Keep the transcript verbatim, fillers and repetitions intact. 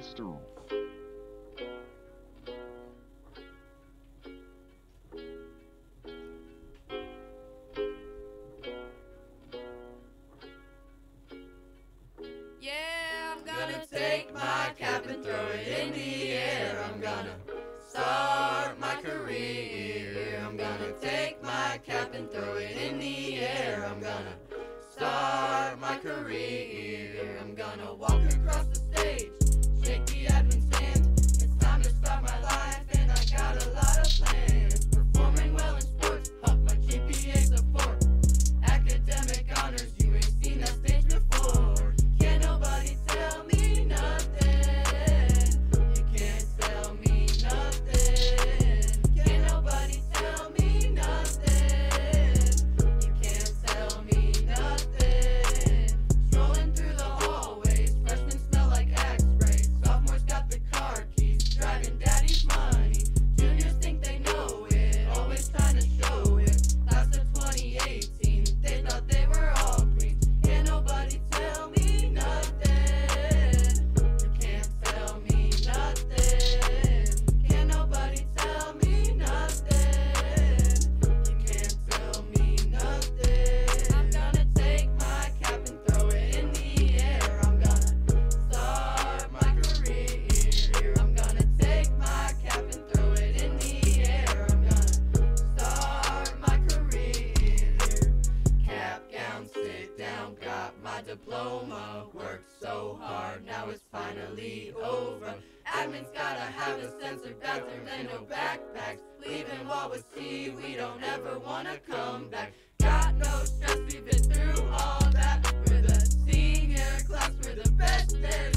Master. Yeah, I'm gonna take my cap and throw it in the air. I'm gonna start my career. I'm gonna take my cap and throw it in the air. I'm gonna start my career. I'm gonna walk across the stage, shake the admin's hand. It's time to start my life and I got a lot of plans. Performing well in sports, up my G P A's a four. Academic honors, you ain't seen that stage before. Can't nobody tell me nothing. You can't tell me nothing. Can't nobody tell me nothing. You can't tell me nothing. Strolling through the hallways, freshmen smell like X-rays. Sophomores got the car keys, driving daddy's money. Juniors think they know it, always trying to show it. Class of twenty eighteen, they thought they were all green. Can't nobody tell me nothing. You can't tell me nothing. Can't nobody tell me nothing. You can't tell me nothing. I'm gonna take my cap and throw it in the air. I'm gonna start my career. I'm gonna take my cap and throw it in the air. I'm gonna start my career. Cap, gown, sit down, got my diploma. Worked so hard, now it's finally over. Admin's gotta have a censored bathroom and no backpacks. Leaving while we see we don't ever wanna come back. Got no stress, we've been through all that. We're the senior class, we're the best there